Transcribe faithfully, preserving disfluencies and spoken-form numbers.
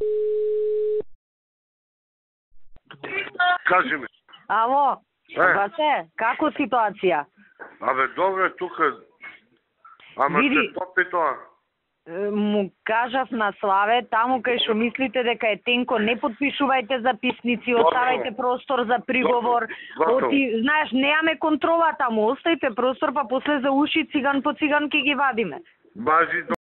Кажи ми. Ало, Е. бате, како ситуација? Абе, добре, тука. Ама Види. се топи тоа. Е, Му кажав на Славе, таму кај што мислите дека е тенко, не подпишувајте записници, Готово. оставајте простор за приговор. Готово. Оти, знаеш, немаме контрола таму, оставите простор, па после за уши циган по циган ќе ги вадиме. Бажи